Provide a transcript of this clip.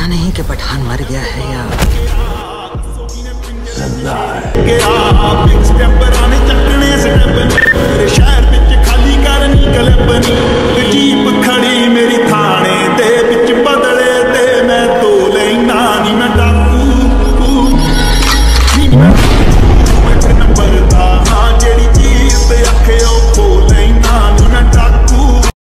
पता नहीं कि पठान मर गया है या जिंदा है।